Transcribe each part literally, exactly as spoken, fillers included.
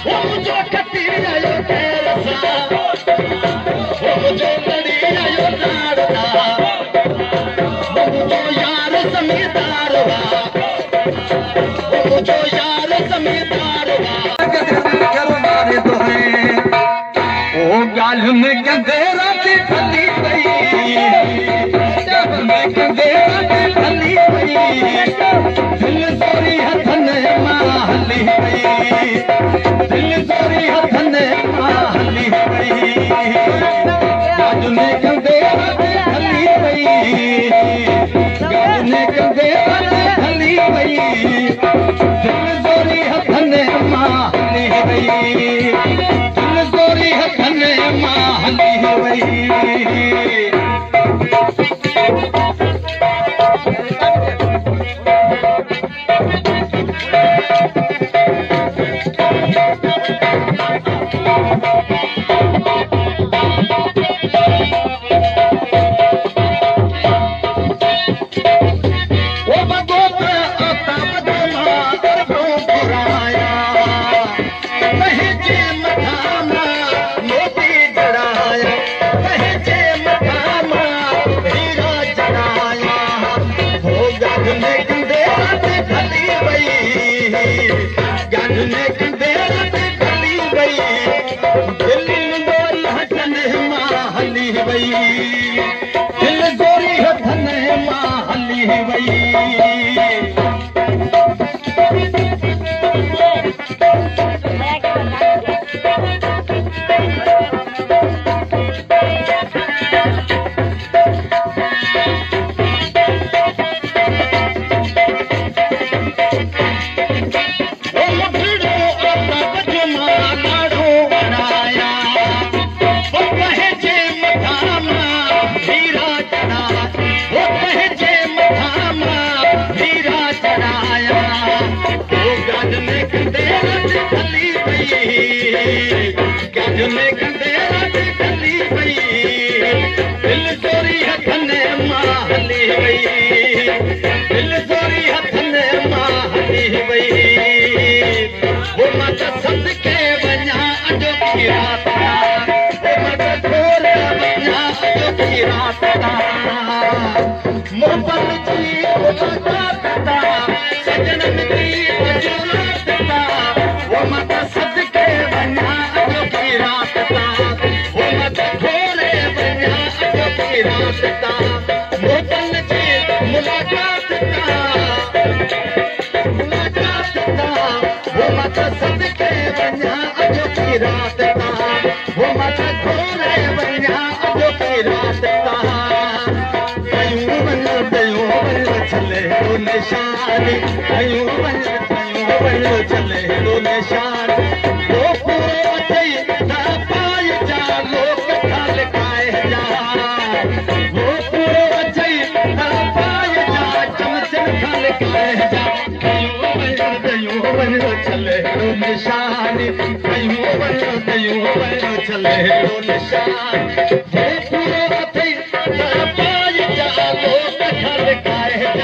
वो मुझो कटी आयो कैसा वो मुझो लड़ी आयो नारदा वो मुझो यार समीदार वा वो मुझो यार समीदार वा करो मारे तो है ओ गाल में कंदेरा की फली गई जब में कंदेरा की फली गई दिल सोरी हथन मां हली गई दिल सोरी हथन मां हली गई गाल में कंदेरा की फली गई गाल में कंदेरा की फली गई दिल सोरी हथन मां हली गई दिल सोरी हथन मां हली गई दिल गोरी हथन मां हली वई दिल सोरी हथन मां हली वई दिल सोरी हथन मां हली वई वो मत सदके वञा अॼु की रात वो मत खोर वञा अॼु की रात मोहब्बत जी मुलाकात ता सजनन जी अॼु रात ता वो मत सदके वञा अॼु की रात ता वो मत खोर वञा अॼु की रात ता मोहब्बत जी मुलाकात ता मुलाकात ता वो मत सदके वञा अॼु की रात ता वो मत खोर वञा अॼु की रात ता कयूं वञ कयूं वञ चले तो निशान कयूं वञ कयूं वञ चले तो निशान वो पूरो अचई ना पाए जा लोक थाल काए जा वो पूरो अचई ना पाए जा चमचन थाल काए जा कयूं वञ कयूं वञ चले तो निशान कयूं वञ कयूं वञ चले तो निशान वो पूरो अचई ना पाए जा लोक थाल काए जा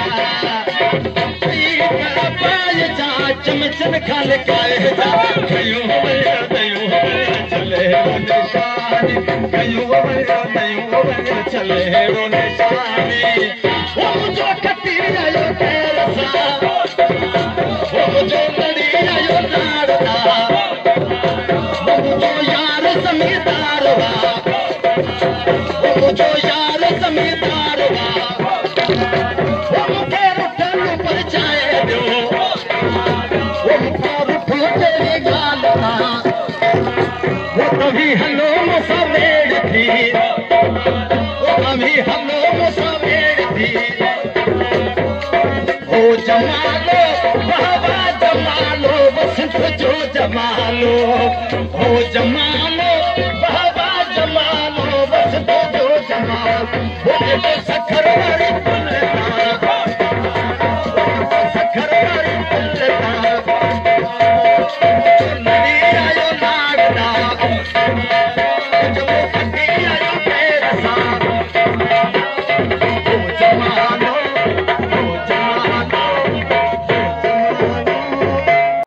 चमचन खाल काए जा कयूं वञ कयूं वञ चले निशान कयूं वञ कयूं वञ चले निशान वो मुझो कटी आयो कैसा वो मुझो लड़ी आयो नारदा वो मुझो यार समीदार वा वो मुझो यार समीदार वा वो मुखे रुठन पर चाहे ॾियो कभी हलो मुसावेड़ थी वो कभी हलो मुसावेड़ थी ओ जमालो बाबा जमालो बसंत जो जमालो ओ जमा